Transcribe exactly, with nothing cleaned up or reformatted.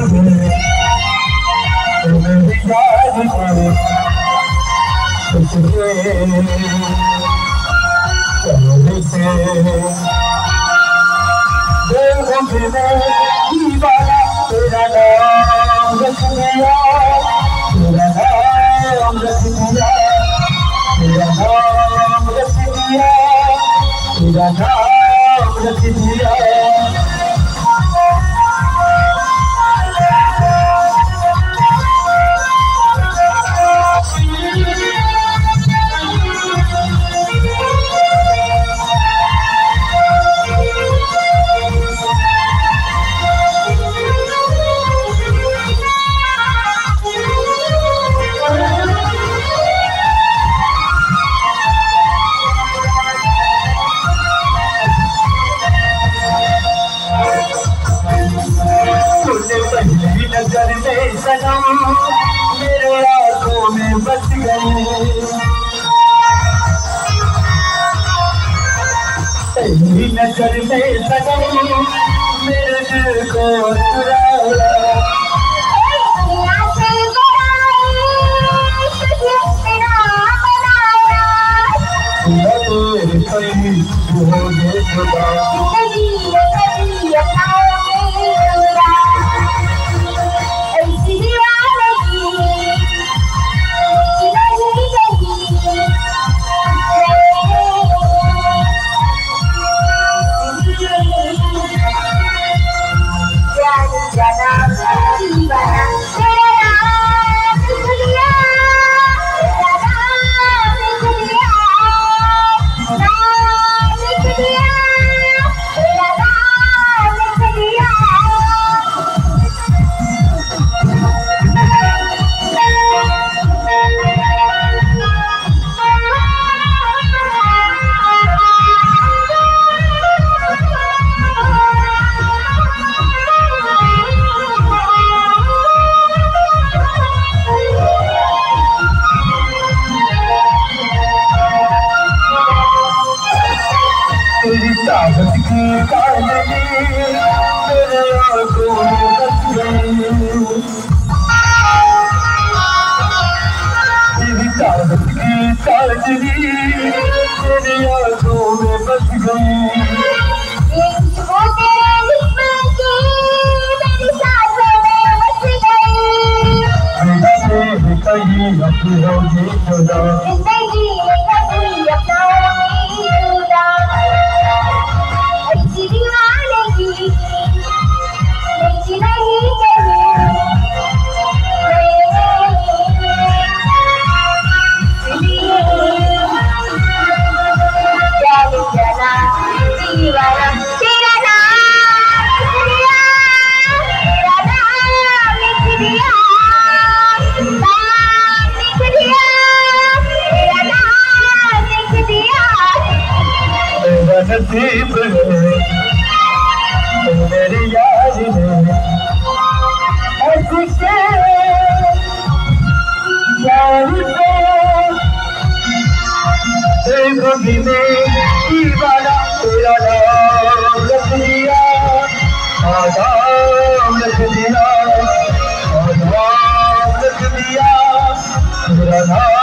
तेरा नाम रख दिया, तेरा नाम रख दिया, तेरा नाम रख दिया, तेरा नाम रख दिया। नजर में सनम मेरे आंखों में बस गई, तेरी नजर में सनम मेरे दिल को चुराया। तेरे करीब हो गए खुदा, तेरी चाहत की काजली मेरे आंखों में बस गई, तेरी चाहत की काजली मेरे आंखों में बस गई। कहीं अपनी होगी जुदा, नसीब है मेरी याद है ऐसी के यार को देखो गिने दीवाना, तेरा नाम रख दिया, नाम रख दिया, नाम रख दिया, तेरा नाम